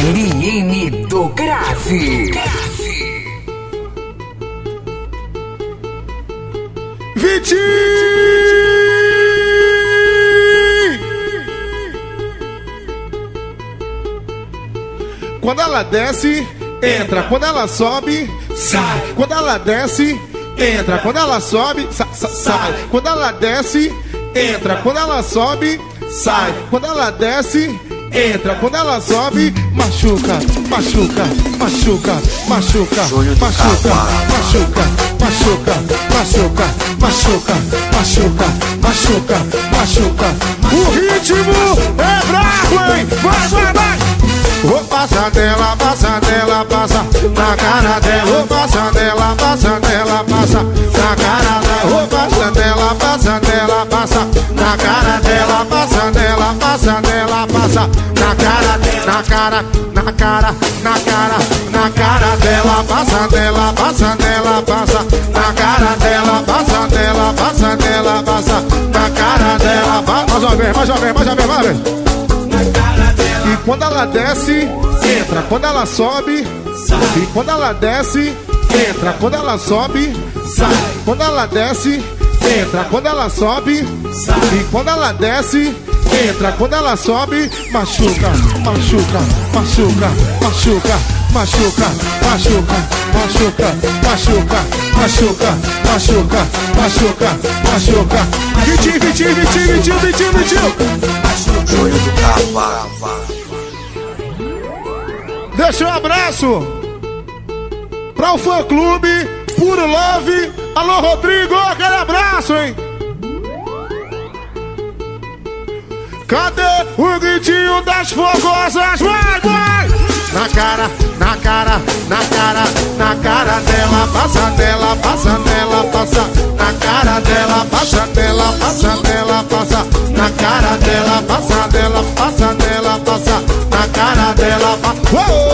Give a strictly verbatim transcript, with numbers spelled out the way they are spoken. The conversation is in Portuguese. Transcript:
Liene do Grave. Vitinho! Quando ela desce, entra. Quando ela sobe, sai. Quando ela desce, entra. Quando ela sobe, sa sa sai. Quando ela desce, entra. Quando ela sobe, sai. Quando ela desce, entra. Quando ela sobe, machuca, machuca, machuca, machuca, machuca, machuca, machuca, machuca, machuca, machuca, machuca, machuca. O ritmo é bravo, hein? Vai, vai, vai! Vou passar dela, passa dela, passa na cara dela. Vou passar dela, passa dela, passa na cara dela. Vou passar dela, passa dela, passa na cara dela, passa dela, passa dela, passa na cara, na cara, na cara, na cara, na cara dela, passa dela, passa dela, passa na cara dela, passa dela, passa dela, passa na cara dela. Mais uma vez, mais uma vez, mais uma vez, mais uma vez. E quando ela desce, entra. Quando ela sobe, sai. E quando ela desce, entra. Quando ela sobe, sai. Quando ela desce, entra. Quando ela sobe, sai. E quando ela desce, entra. Quando ela sobe, machuca, machuca, machuca, machuca, machuca, machuca, machuca, machuca, machuca, machuca, machuca, machuca. Vitinho, Vitinho, Vitinho, Vitinho, Vitinho, Vitinho. Joio do Cavalo. Deixa um abraço para o fã clube Puro Love. Alô, Rodrigo, aquele abraço, hein? Cadê o gritinho das fogosas? Vai, vai! Na cara, na cara, na cara, na cara dela, passa dela, passa dela, passa na cara dela, passa dela, passa dela, passa na cara dela, passa dela, passa dela, passa na cara dela, passa.